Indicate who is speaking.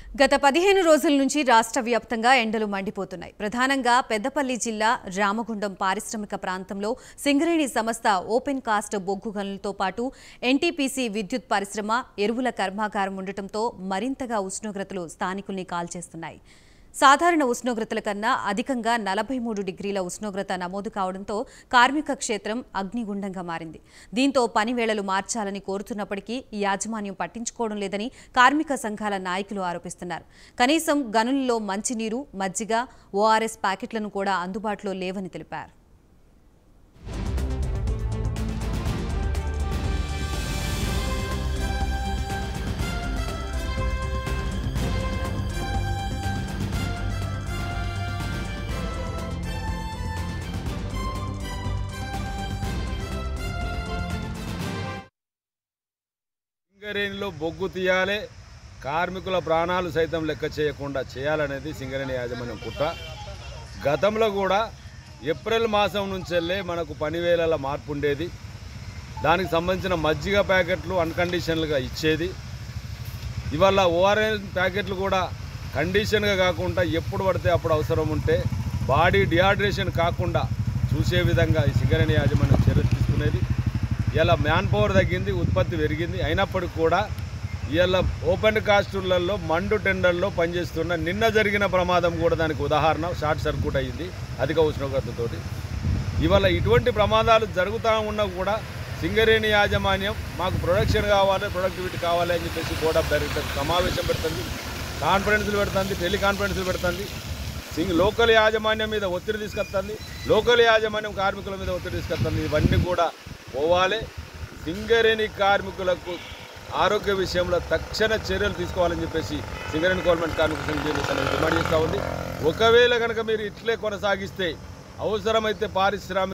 Speaker 1: గత 15 రోజుల నుంచి రాష్ట్ర వ్యాప్తంగా ఎండలు మండిపోతున్నాయి. ప్రధానంగా పెద్దపల్లి జిల్లా రామగుండం పారిశ్రామిక ప్రాంతంలో సింగరేణి సంస్థ ఓపెన్ కాస్ట్ బొగ్గు గనులతో పాటు ఎన్టీపీసీ విద్యుత్ పరిశ్రమ, ఎరువుల కర్మాగారం ఉండటంతో మరింతగా ఉష్ణోగ్రతలు స్థానికుల్ని కాల్చేస్తున్నాయి. సాధారణ ఉష్ణోగ్రతల కన్నా అధికంగా 43 డిగ్రీల ఉష్ణోగ్రత నమోదు కావడంతో కార్మిక క్షేత్రం అగ్నిగుండంగా మారింది. దీంతో పని వేళలు మార్చాలని కోరుతున్నప్పటికీ యాజమాన్యం పట్టించుకోవడం లేదని కార్మిక సంఘాల నాయకులు ఆరోపిస్తున్నారు. కనీసం గనులలో మంచినీరు, మజ్జిగ, ఓఆర్ఎస్ ప్యాకెట్లను కూడా అందుబాటులో లేవని తెలిపారు.
Speaker 2: సింగరేణిలో బొగ్గు తీయాలి, కార్మికుల ప్రాణాలు సైతం లెక్క చేయకుండా చేయాలనేది సింగరేణి యాజమాన్యం కుట్ర. గతంలో కూడా ఏప్రిల్ మాసం నుంచెల్లే మనకు పనివేళల మార్పు ఉండేది. దానికి సంబంధించిన మజ్జిగ ప్యాకెట్లు అన్కండిషనల్గా ఇచ్చేది. ఇవాళ ఓఆర్ఎస్ ప్యాకెట్లు కూడా కండిషన్గా కాకుండా ఎప్పుడు పడితే అప్పుడు అవసరం ఉంటే బాడీ డిహైడ్రేషన్ కాకుండా చూసే విధంగా ఈ సింగరేణి యాజమాన్యం చర్యలు తీసుకునేది. ఇలా మ్యాన్ పవర్ తగ్గింది, ఉత్పత్తి పెరిగింది. అయినప్పటికీ కూడా ఇలా ఓపెన్ కాస్టులలో మండు టెండర్లో పనిచేస్తున్న నిన్న జరిగిన ప్రమాదం కూడా దానికి ఉదాహరణ. షార్ట్ సర్క్యూట్ అయ్యింది అధిక ఉష్ణోగ్రతతోటి. ఇవాళ ఇటువంటి ప్రమాదాలు జరుగుతూ ఉన్నా కూడా సింగరేణి యాజమాన్యం మాకు ప్రొడక్షన్ కావాలి, ప్రొడక్టివిటీ కావాలి అని చెప్పేసి బోర్డ్ ఆఫ్ డైరెక్టర్స్ సమావేశం పెడుతుంది, కాన్ఫరెన్స్లు పెడుతుంది, టెలికాన్ఫరెన్స్లు పెడుతుంది. లోకల్ యాజమాన్యం మీద ఒత్తిడి తీసుకొస్తుంది, లోకల్ యాజమాన్యం కార్మికుల మీద ఒత్తిడి తీసుకొస్తుంది. ఇవన్నీ కూడా పోవాలి. సింగరేణి కార్మికులకు ఆరోగ్య విషయంలో తక్షణ చర్యలు తీసుకోవాలని చెప్పేసి సింగరేణి గవర్నమెంట్ కార్మిక సంఘం డిమాండ్ చేస్తూ ఉంది. ఒకవేళ కనుక మీరు ఇట్లే కొనసాగిస్తే అవసరమైతే పారిశ్రామిక